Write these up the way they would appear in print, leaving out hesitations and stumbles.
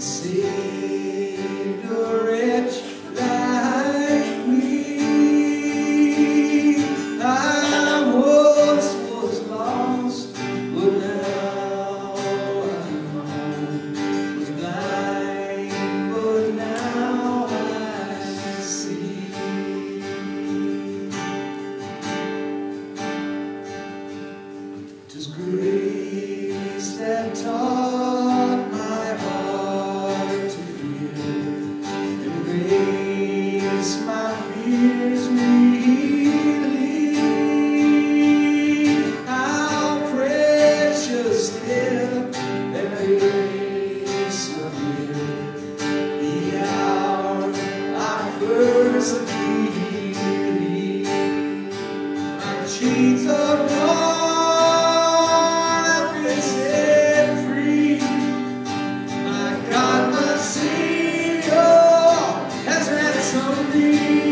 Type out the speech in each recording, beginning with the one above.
saved a wretch like me. I once was lost, but now I'm home. Was blind, but now I see. 'Twas grace that taught my heart to fear, and grace my fears relieved. How precious did that grace appear the hour I first believed. My chains are gone, I've been set free. My God, my Savior, has ransomed me.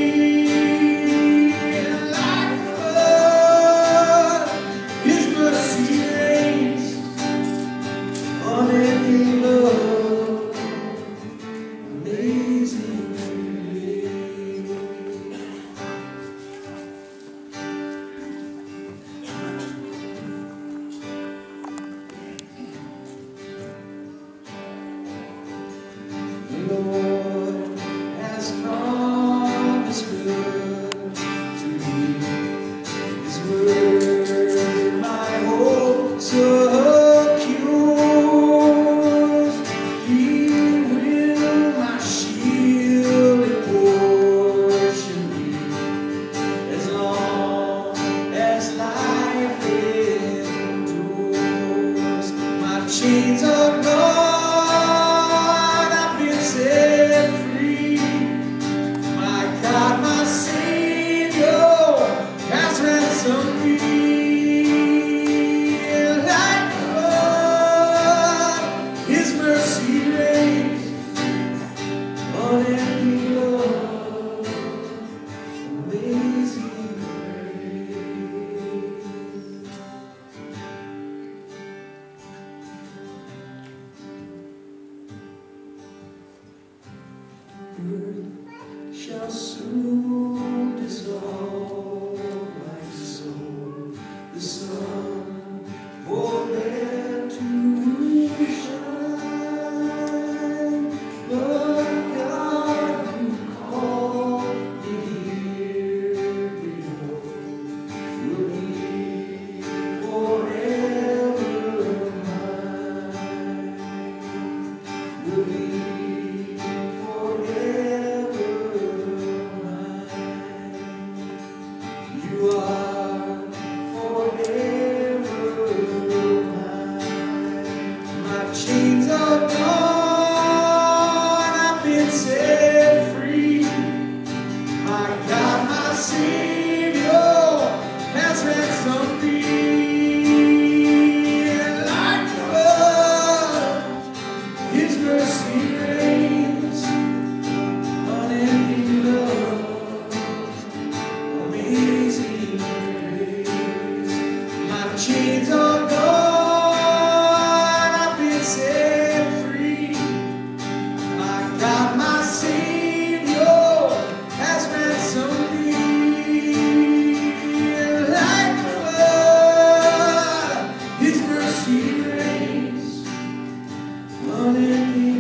Like a flood, His mercy reigns, unending love, amazing grace. The Lord has promised good to me. His word my hope secures. He will my shield and portion be, as long as life endures. My chains are gone, I've been set free. My God, my Savior, has ransomed me. Like a flood, His mercy reigns, unending love, amazing grace. Earth shall soon dissolve like snow. The sun forbear to shine, but God who called me here below will be forever mine. Will be forever mine. You are forever mine. My chains are gone, I've been set free. My God, my Savior, has ransomed me. Like a flood, His mercy reigns, unending love, amazing grace. My chains are gone, I've been set free. My God, my Savior, has ransomed me. Like a flood, His mercy reigns, unending